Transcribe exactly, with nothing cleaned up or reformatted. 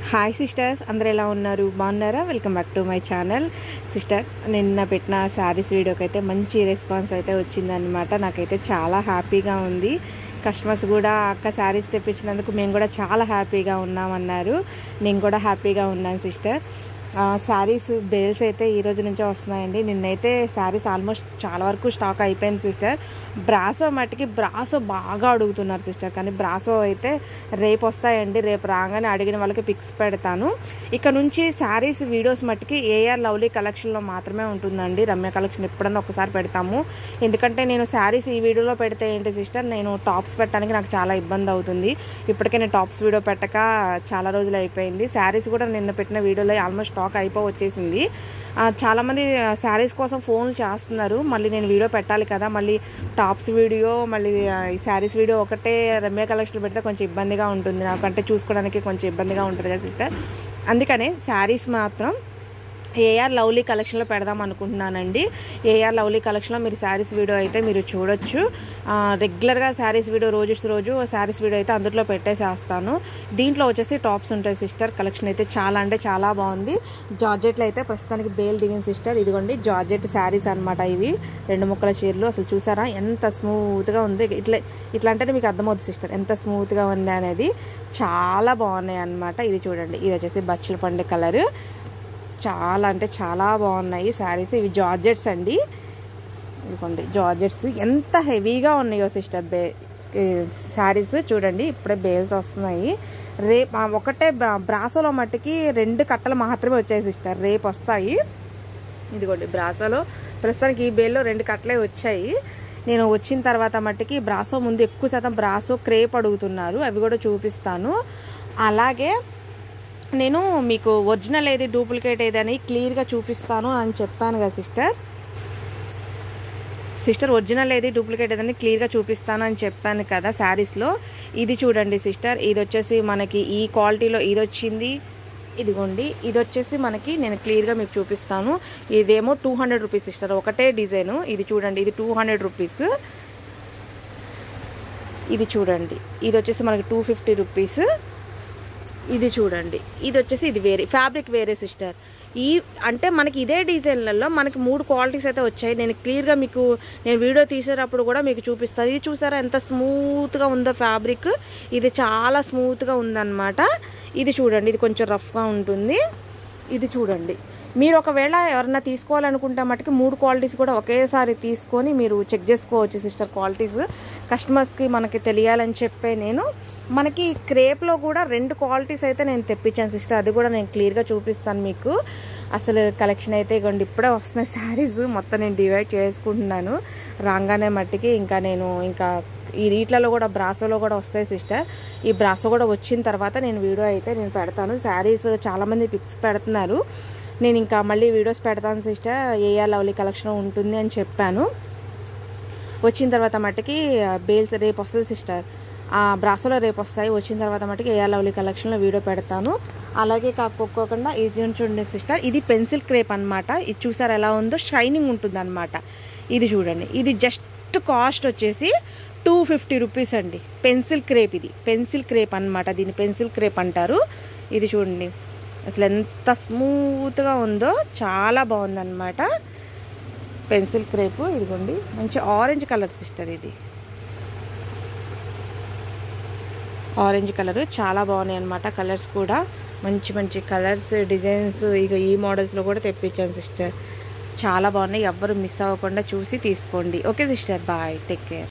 Hi sisters, అందరు ఎలా ఉన్నారు? బాగున్నారా? Welcome back to my channel. Sister, నిన్న పెట్టిన శారీస్ వీడియోకి అయితే మంచి రెస్పాన్స్ అయితే వచ్చిందనమాట. నాకైతే చాలా హ్యాపీగా ఉంది. కస్టమర్స్ కూడా అక్క శారీస్ తెప్పించినందుకు మేము కూడా చాలా హ్యాపీగా ఉన్నామన్నారు. నేను కూడా హ్యాపీగా ఉన్నాను సిస్టర్. శారీస్ బేల్స్ అయితే ఈ రోజు నుంచే వస్తున్నాయండి. నిన్నైతే శారీస్ ఆల్మోస్ట్ చాలా వరకు స్టాక్ అయిపోయింది సిస్టర్. బ్రాసో మట్టికి బ్రాసో బాగా అడుగుతున్నారు సిస్టర్, కానీ బ్రాసో అయితే రేపు వస్తాయండి. రేపు రాగానే అడిగిన వాళ్ళకి పిక్స్ పెడతాను. ఇక నుంచి శారీస్ వీడియోస్ మట్టికి ఏఆర్ లవ్లీ కలెక్షన్లో మాత్రమే ఉంటుందండి. రమ్య కలెక్షన్ ఎప్పుడన్నా ఒకసారి పెడతాము. ఎందుకంటే నేను శారీస్ ఈ వీడియోలో పెడితే ఏంటి సిస్టర్, నేను టాప్స్ పెట్టడానికి నాకు చాలా ఇబ్బంది అవుతుంది. ఇప్పటికే నేను టాప్స్ వీడియో పెట్టక చాలా రోజులు అయిపోయింది. శారీస్ కూడా నిన్న పెట్టిన వీడియోలో ఆల్మోస్ట్ స్టాక్ అయిపో వచ్చేసింది. చాలామంది శారీస్ కోసం ఫోన్లు చేస్తున్నారు. మళ్ళీ నేను వీడియో పెట్టాలి కదా, మళ్ళీ టాప్స్ వీడియో మళ్ళీ ఈ శారీస్ వీడియో ఒకటే రమ్య కలెక్షన్ పెడితే కొంచెం ఇబ్బందిగా ఉంటుంది. నాకంటే చూసుకోవడానికి కొంచెం ఇబ్బందిగా ఉంటుంది కదా సిస్టర్. అందుకనే శారీస్ మాత్రం ఏఆర్ లవ్లీ కలెక్షన్లో పెడదాం అనుకుంటున్నానండి. ఏఆర్ లవ్లీ కలెక్షన్లో మీరు శారీస్ వీడియో అయితే మీరు చూడొచ్చు. రెగ్యులర్గా శారీస్ వీడియో రోజు రోజు శారీస్ వీడియో అయితే అందులో పెట్టేసేస్తాను. దీంట్లో వచ్చేసి టాప్స్ ఉంటాయి సిస్టర్. కలెక్షన్ అయితే చాలా అంటే చాలా బాగుంది. జార్జెట్లో అయితే ప్రస్తుతానికి బేల్ దిగింది సిస్టర్. ఇదిగోండి జార్జెట్ శారీస్ అనమాట. ఇవి రెండు ముక్కల చీరలు. అసలు చూసారా ఎంత స్మూత్గా ఉంది. ఇట్లా ఇట్లా అంటేనే మీకు అర్థమవుతుంది సిస్టర్ ఎంత స్మూత్గా ఉంది అనేది. చాలా బాగున్నాయి అనమాట. ఇది చూడండి, ఇది వచ్చేసి బచ్చల పండు కలరు. చాలా అంటే చాలా బాగున్నాయి శారీస్. ఇవి జార్జెట్స్ అండి. ఇదిగోండి జార్జెట్స్ ఎంత హెవీగా ఉన్నాయో సిస్టర్. బే శారీస్ చూడండి, ఇప్పుడే బేల్స్ వస్తున్నాయి. రేపు ఒకటే బ్రాసోలో మట్టికి రెండు కట్టలు మాత్రమే వచ్చాయి సిస్టర్. రేపు వస్తాయి. ఇదిగోండి బ్రాసోలో ప్రస్తుతానికి ఈ బేల్లో రెండు కట్టలే వచ్చాయి. నేను వచ్చిన తర్వాత మట్టికి బ్రాసో ముందు ఎక్కువ శాతం బ్రాసో క్రేప్ అడుగుతున్నారు. అవి కూడా చూపిస్తాను. అలాగే నేను మీకు ఒరిజినల్ ఏది డూప్లికేట్ ఏదని క్లియర్గా చూపిస్తాను అని చెప్పాను కదా సిస్టర్. సిస్టర్ ఒరిజినల్ ఏది డూప్లికేట్ ఏదని క్లియర్గా చూపిస్తాను అని చెప్పాను కదా శారీస్లో. ఇది చూడండి సిస్టర్, ఇది వచ్చేసి మనకి ఈ క్వాలిటీలో ఇది వచ్చింది. ఇదిగోండి, ఇది వచ్చేసి మనకి నేను క్లియర్గా మీకు చూపిస్తాను. ఇదేమో టూ హండ్రెడ్ రూపీస్ సిస్టర్, ఒకటే డిజైను. ఇది చూడండి, ఇది టూ హండ్రెడ్ రూపీస్. ఇది చూడండి, ఇది వచ్చేసి మనకి టూ ఫిఫ్టీ రూపీస్. ఇది చూడండి, ఇది వచ్చేసి ఇది వేరే ఫ్యాబ్రిక్ వేరే సిస్టర్. ఈ అంటే మనకి ఇదే డిజైన్లలో మనకి మూడు క్వాలిటీస్ అయితే వచ్చాయి. నేను క్లియర్గా మీకు నేను వీడియో తీసేటప్పుడు కూడా మీకు చూపిస్తాను. ఇది చూసారా ఎంత స్మూత్గా ఉందో ఫ్యాబ్రిక్. ఇది చాలా స్మూత్గా ఉందన్నమాట. ఇది చూడండి, ఇది కొంచెం రఫ్గా ఉంటుంది. ఇది చూడండి, మీరు ఒకవేళ ఎవరన్నా తీసుకోవాలనుకుంటే మటుకు మూడు క్వాలిటీస్ కూడా ఒకేసారి తీసుకొని మీరు చెక్ చేసుకోవచ్చు సిస్టర్. క్వాలిటీస్ కస్టమర్స్కి మనకి తెలియాలని చెప్పే నేను మనకి క్రేప్లో కూడా రెండు క్వాలిటీస్ అయితే నేను తెప్పించాను సిస్టర్. అది కూడా నేను క్లియర్గా చూపిస్తాను మీకు. అసలు కలెక్షన్ అయితే ఇవ్వండి, ఇప్పుడే వస్తున్నాయి శారీస్. మొత్తం నేను డివైడ్ చేసుకుంటున్నాను రాగానే మట్టికి. ఇంకా నేను ఇంకా ఈ వీటిలలో కూడా బ్రాసోలో కూడా వస్తాయి సిస్టర్. ఈ బ్రాసో కూడా వచ్చిన తర్వాత నేను వీడియో అయితే నేను పెడతాను. శారీస్ చాలామంది పిక్స్ పెడుతున్నారు. నేను ఇంకా మళ్ళీ వీడియోస్ పెడతాను సిస్టర్. ఏఆర్ లవ్లీ కలెక్షన్ ఉంటుంది అని చెప్పాను. వచ్చిన తర్వాత మట్టుకి బేల్స్ రేపు వస్తుంది సిస్టర్. బ్రాసోలో రేపు వస్తాయి. వచ్చిన తర్వాత మట్టుకి ఏఆర్ లవ్లీ కలెక్షన్లో వీడియో పెడతాను. అలాగే కాకపోకుండా ఇది చూడండి సిస్టర్, ఇది పెన్సిల్ క్రేప్ అనమాట. ఇది చూసారు ఎలా ఉందో, షైనింగ్ ఉంటుంది అనమాట. ఇది చూడండి, ఇది జస్ట్ కాస్ట్ వచ్చేసి టూ ఫిఫ్టీ రూపీస్ అండి. పెన్సిల్ క్రేప్, ఇది పెన్సిల్ క్రేప్ అనమాట. దీన్ని పెన్సిల్ క్రేప్ అంటారు. ఇది చూడండి అసలు ఎంత స్మూత్గా ఉందో, చాలా బాగుందన్నమాట పెన్సిల్ క్రేపు. ఇదిగోండి మంచి ఆరెంజ్ కలర్ సిస్టర్. ఇది ఆరెంజ్ కలర్ చాలా బాగున్నాయి అన్నమాట. కలర్స్ కూడా మంచి మంచి కలర్స్, డిజైన్స్ ఇక ఈ మోడల్స్లో కూడా తెప్పించాను సిస్టర్. చాలా బాగున్నాయి. ఎవ్వరు మిస్ అవ్వకుండా చూసి తీసుకోండి. Okay sister, bye, take care.